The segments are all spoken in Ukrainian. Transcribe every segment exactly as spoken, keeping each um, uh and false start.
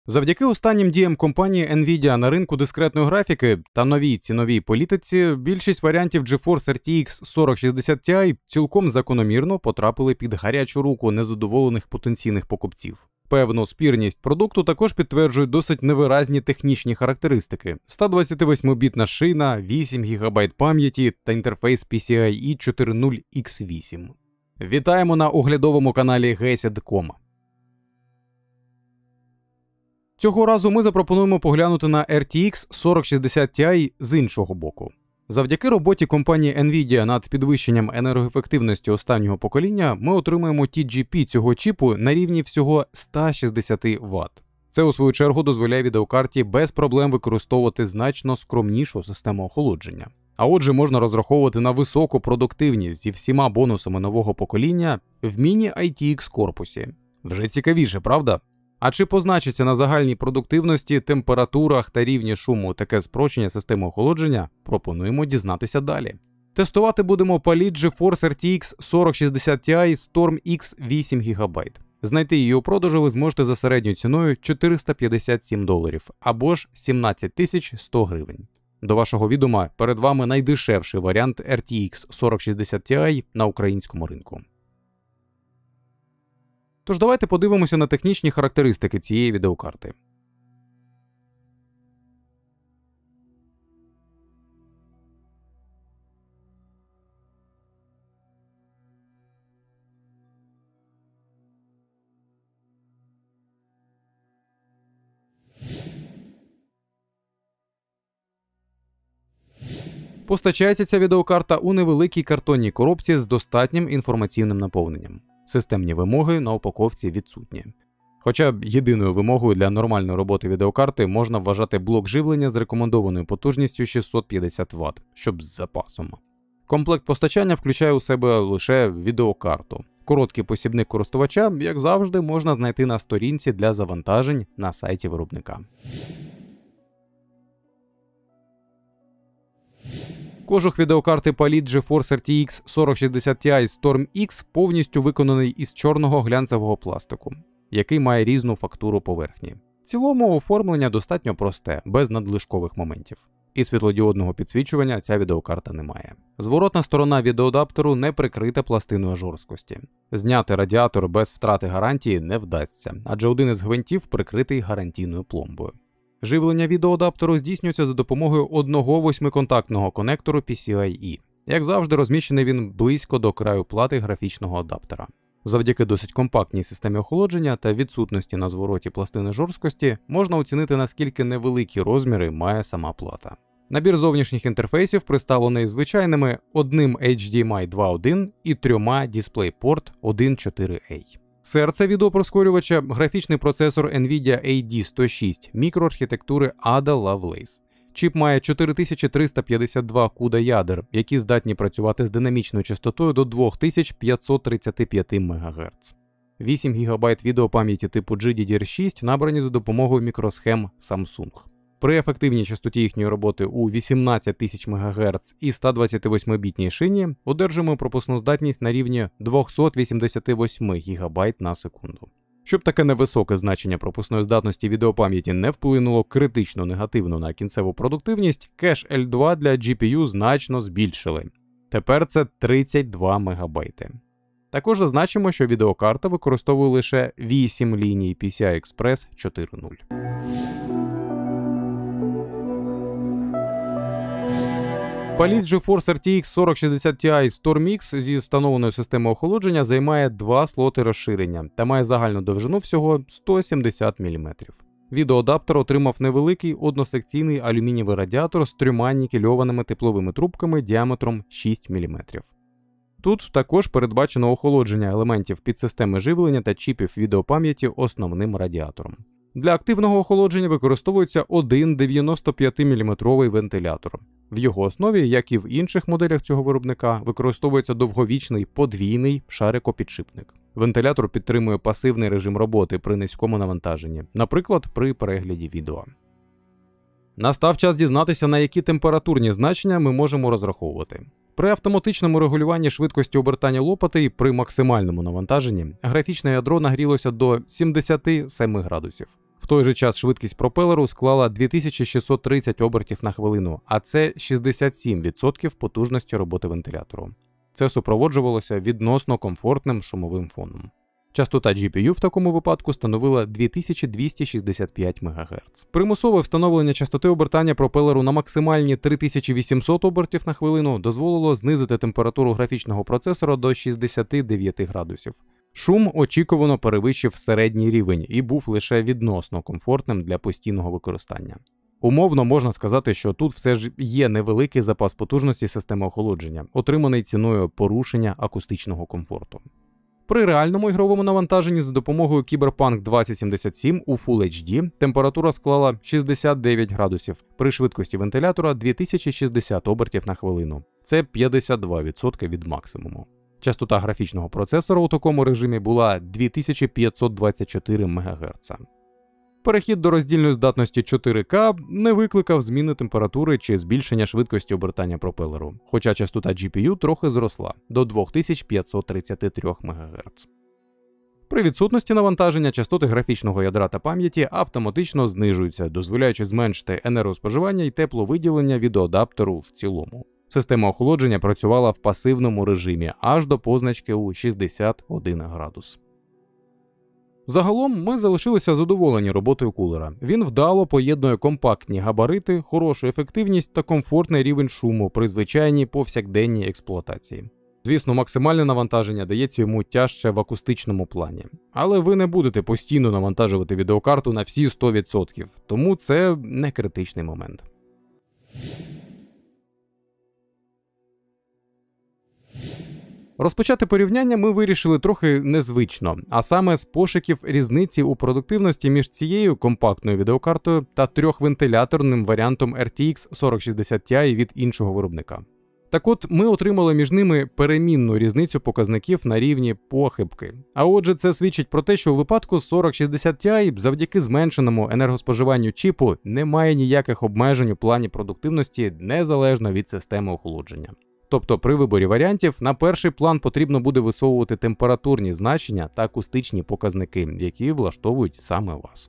Завдяки останнім діям компанії Nvidia на ринку дискретної графіки та новій ціновій політиці, більшість варіантів GeForce ар ті ікс сорок шістдесят Ti цілком закономірно потрапили під гарячу руку незадоволених потенційних покупців. Певну спірність продукту також підтверджують досить невиразні технічні характеристики. сто двадцять восьми бітна шина, вісім гігабайт пам'яті та інтерфейс пі сі ай і чотири нуль ікс вісім. Вітаємо на оглядовому каналі гесід крапка ком. Цього разу ми запропонуємо поглянути на ар ті ікс сорок шістдесят Ti з іншого боку. Завдяки роботі компанії Nvidia над підвищенням енергоефективності останнього покоління, ми отримаємо ті джі пі цього чіпу на рівні всього сто шістдесят ватт. Це, у свою чергу, дозволяє відеокарті без проблем використовувати значно скромнішу систему охолодження. А отже, можна розраховувати на високу продуктивність зі всіма бонусами нового покоління в міні-ай ті ікс корпусі. Вже цікавіше, правда? А чи позначиться на загальній продуктивності, температурах та рівні шуму таке спрощення системи охолодження, пропонуємо дізнатися далі. Тестувати будемо паліт GeForce ар ті ікс сорок шістдесят Ti Storm X вісім гігабайт. Знайти її у продажу ви зможете за середньою ціною чотириста п'ятдесят сім доларів або ж сімнадцять тисяч сто гривень. До вашого відома, перед вами найдешевший варіант ар ті ікс сорок шістдесят Ti на українському ринку. Тож давайте подивимося на технічні характеристики цієї відеокарти. Постачається ця відеокарта у невеликій картонній коробці з достатнім інформаційним наповненням. Системні вимоги на упаковці відсутні. Хоча єдиною вимогою для нормальної роботи відеокарти можна вважати блок живлення з рекомендованою потужністю шістсот п'ятдесят ватт, щоб з запасом. Комплект постачання включає у себе лише відеокарту. Короткий посібник користувача, як завжди, можна знайти на сторінці для завантажень на сайті виробника. Кожух відеокарти паліт GeForce ар ті ікс сорок шістдесят Ti Storm X повністю виконаний із чорного глянцевого пластику, який має різну фактуру поверхні. В цілому оформлення достатньо просте, без надлишкових моментів. І світлодіодного підсвічування ця відеокарта не має. Зворотна сторона відеоадаптеру не прикрита пластиною жорсткості. Зняти радіатор без втрати гарантії не вдасться, адже один із гвинтів прикритий гарантійною пломбою. Живлення відеоадаптеру здійснюється за допомогою одного восьмиконтактного конектору пі сі ай і. Як завжди, розміщений він близько до краю плати графічного адаптера. Завдяки досить компактній системі охолодження та відсутності на звороті пластини жорсткості, можна оцінити, наскільки невеликі розміри має сама плата. Набір зовнішніх інтерфейсів представлений звичайними одним ейч ді ем ай два точка один і трьома DisplayPort один точка чотири ей. Серце відеопроскорювача – графічний процесор Nvidia ей ді сто шість мікроархітектури Ada Lovelace. Чіп має чотири тисячі триста п'ятдесят два куда ядер, які здатні працювати з динамічною частотою до дві тисячі п'ятсот тридцять п'ять мегагерц. вісім гігабайт відеопам'яті типу джі ді ді ар шість набрані за допомогою мікросхем Samsung. При ефективній частоті їхньої роботи у вісімнадцять тисяч мегагерц і сто двадцять восьми бітній шині одержимо пропускну здатність на рівні двісті вісімдесят вісім гігабайт на секунду. Щоб таке невисоке значення пропускної здатності відеопам'яті не вплинуло критично негативно на кінцеву продуктивність, кеш ел два для джі пі ю значно збільшили. Тепер це тридцять два мегабайти. Також зазначимо, що відеокарта використовує лише вісім ліній пі сі ай Express чотири нуль. Паліт GeForce ар ті ікс сорок шістдесят Ti Storm X зі встановленою системою охолодження займає два слоти розширення та має загальну довжину всього сто сімдесят міліметрів. Відеоадаптер отримав невеликий односекційний алюмінієвий радіатор з трьома нікельованими тепловими трубками діаметром шість міліметрів. Тут також передбачено охолодження елементів підсистеми живлення та чіпів відеопам'яті основним радіатором. Для активного охолодження використовується один дев'яносто п'ять міліметровий вентилятор. В його основі, як і в інших моделях цього виробника, використовується довговічний подвійний шарикопідшипник. Вентилятор підтримує пасивний режим роботи при низькому навантаженні, наприклад, при перегляді відео. Настав час дізнатися, на які температурні значення ми можемо розраховувати. При автоматичному регулюванні швидкості обертання лопатей при максимальному навантаженні графічне ядро нагрілося до сімдесят сім градусів. В той же час швидкість пропелеру склала дві тисячі шістсот тридцять обертів на хвилину, а це шістдесят сім відсотків потужності роботи вентилятору. Це супроводжувалося відносно комфортним шумовим фоном. Частота джі пі ю в такому випадку становила дві тисячі двісті шістдесят п'ять мегагерц. Примусове встановлення частоти обертання пропелеру на максимальні три тисячі вісімсот обертів на хвилину дозволило знизити температуру графічного процесора до шістдесят дев'ять градусів. Шум очікувано перевищив середній рівень і був лише відносно комфортним для постійного використання. Умовно можна сказати, що тут все ж є невеликий запас потужності системи охолодження, отриманий ціною порушення акустичного комфорту. При реальному ігровому навантаженні за допомогою Cyberpunk двадцять сімдесят сім у Full ейч ді температура склала шістдесят дев'ять градусів, при швидкості вентилятора дві тисячі шістдесят обертів на хвилину. Це п'ятдесят два відсотки від максимуму. Частота графічного процесора у такому режимі була дві тисячі п'ятсот двадцять чотири мегагерца. Перехід до роздільної здатності чотири ка не викликав зміни температури чи збільшення швидкості обертання пропелеру, хоча частота джі пі ю трохи зросла до дві тисячі п'ятсот тридцять три мегагерца. При відсутності навантаження частоти графічного ядра та пам'яті автоматично знижуються, дозволяючи зменшити енергоспоживання і тепловиділення відеоадаптеру в цілому. Система охолодження працювала в пасивному режимі аж до позначки у шістдесят один градус. Загалом ми залишилися задоволені роботою кулера. Він вдало поєднує компактні габарити, хорошу ефективність та комфортний рівень шуму при звичайній повсякденній експлуатації. Звісно, максимальне навантаження дається йому тяжче в акустичному плані. Але ви не будете постійно навантажувати відеокарту на всі сто відсотків, тому це не критичний момент. Розпочати порівняння ми вирішили трохи незвично, а саме з пошуків різниці у продуктивності між цією компактною відеокартою та трьохвентиляторним варіантом ар ті ікс сорок шістдесят Ti від іншого виробника. Так от, ми отримали між ними перемінну різницю показників на рівні похибки. А отже, це свідчить про те, що у випадку з сорок шістдесят Ti завдяки зменшеному енергоспоживанню чіпу немає ніяких обмежень у плані продуктивності незалежно від системи охолодження. Тобто при виборі варіантів на перший план потрібно буде висовувати температурні значення та акустичні показники, які влаштовують саме вас.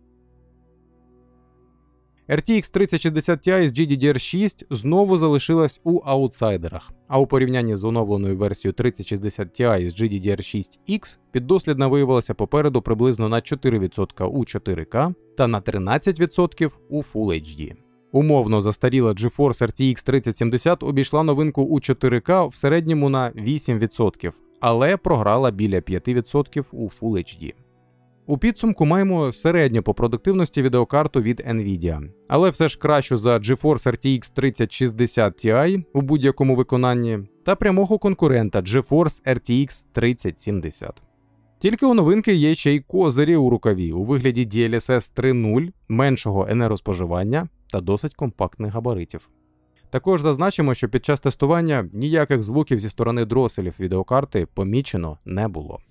ар ті ікс тридцять шістдесят Ti з джі ді ді ар шість знову залишилась у аутсайдерах, а у порівнянні з оновленою версією тридцять шістдесят Ti з джі ді ді ар шість ікс піддослідна виявилася попереду приблизно на чотири відсотки у чотири ка та на тринадцять відсотків у Full ейч ді. Умовно застаріла GeForce ар ті ікс тридцять сімдесят обійшла новинку у чотири ка в середньому на вісім відсотків, але програла біля п'ять відсотків у Full ейч ді. У підсумку маємо середню по продуктивності відеокарту від Nvidia, але все ж кращу за GeForce ар ті ікс тридцять шістдесят Ti у будь-якому виконанні та прямого конкурента GeForce ар ті ікс тридцять сімдесят. Тільки у новинки є ще й козирі у рукаві у вигляді ді ел ес ес три нуль, меншого енергоспоживання та досить компактних габаритів. Також зазначимо, що під час тестування ніяких звуків зі сторони дроселів відеокарти помічено не було.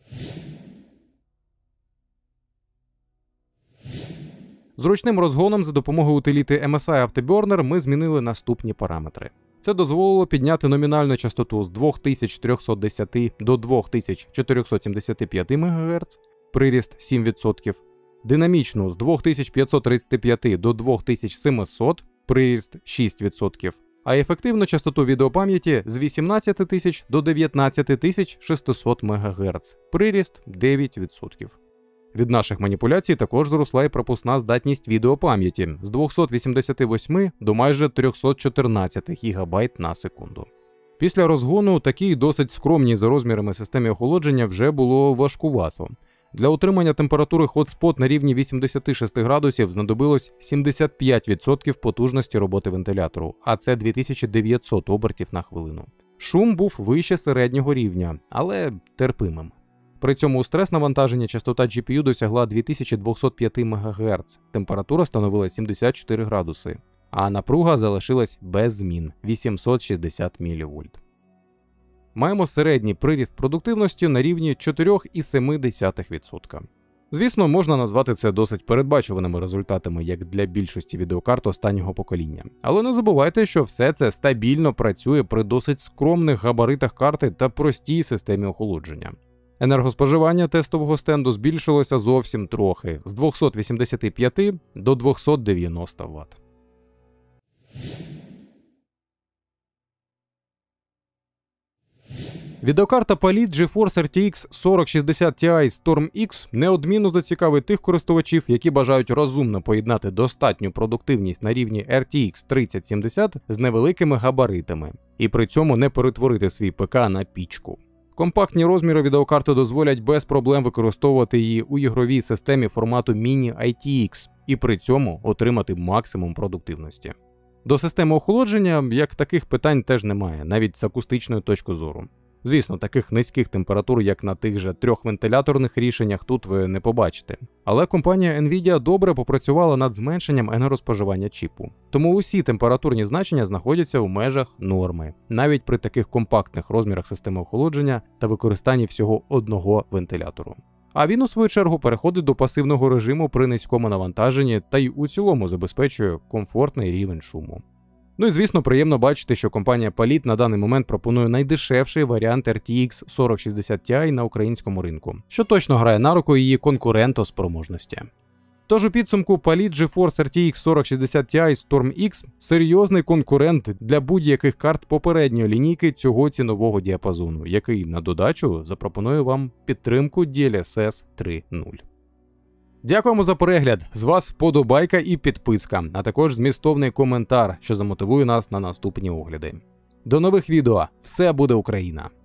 З ручним розгоном за допомогою утиліти ем ес ай Afterburner ми змінили наступні параметри. Це дозволило підняти номінальну частоту з дві тисячі триста десять до дві тисячі чотириста сімдесят п'ять мегагерц, приріст сім відсотків, динамічну з дві тисячі п'ятсот тридцять п'ять до дві тисячі сімсот, приріст шість відсотків, а ефективну частоту відеопам'яті з вісімнадцять тисяч до дев'ятнадцять тисяч шістсот мегагерц, приріст дев'ять відсотків. Від наших маніпуляцій також зросла і пропускна здатність відеопам'яті з двохсот вісімдесяти восьми до майже триста чотирнадцять гігабайт на секунду. Після розгону такій досить скромній за розмірами системі охолодження вже було важкувато. Для утримання температури хотспот на рівні вісімдесят шість градусів знадобилось сімдесят п'ять відсотків потужності роботи вентилятору, а це дві тисячі дев'ятсот обертів на хвилину. Шум був вище середнього рівня, але терпимим. При цьому у стрес-навантаженні частота джі пі ю досягла дві тисячі двісті п'ять мегагерц, температура становила сімдесят чотири градуси, а напруга залишилась без змін – вісімсот шістдесят мілівольт. Маємо середній приріст продуктивності на рівні чотири цілих сім десятих відсотка. Звісно, можна назвати це досить передбачуваними результатами, як для більшості відеокарт останнього покоління. Але не забувайте, що все це стабільно працює при досить скромних габаритах карти та простій системі охолодження. Енергоспоживання тестового стенду збільшилося зовсім трохи – з двохсот вісімдесяти п'яти до двохсот дев'яноста ватт. Відеокарта Palit GeForce ар ті ікс сорок шістдесят Ti Storm X неодмінно зацікавить тих користувачів, які бажають розумно поєднати достатню продуктивність на рівні ар ті ікс тридцять сімдесят з невеликими габаритами, і при цьому не перетворити свій ПК на пічку. Компактні розміри відеокарти дозволять без проблем використовувати її у ігровій системі формату Mini ай ті ікс і при цьому отримати максимум продуктивності. До системи охолодження як таких питань теж немає, навіть з акустичної точки зору. Звісно, таких низьких температур, як на тих же трьох вентиляторних рішеннях, тут ви не побачите. Але компанія Nvidia добре попрацювала над зменшенням енергоспоживання чіпу. Тому усі температурні значення знаходяться у межах норми, навіть при таких компактних розмірах системи охолодження та використанні всього одного вентилятору. А він, у свою чергу, переходить до пасивного режиму при низькому навантаженні та й у цілому забезпечує комфортний рівень шуму. Ну і звісно, приємно бачити, що компанія Palit на даний момент пропонує найдешевший варіант ар ті ікс сорок шістдесят Ti на українському ринку, що точно грає на руку її конкурентоспроможності. Тож у підсумку Palit GeForce ар ті ікс сорок шістдесят Ti Storm X – серйозний конкурент для будь-яких карт попередньої лінійки цього цінового діапазону, який на додачу запропонує вам підтримку ді ел ес ес три нуль. Дякуємо за перегляд, з вас вподобайка і підписка, а також змістовний коментар, що замотивує нас на наступні огляди. До нових відео, все буде Україна!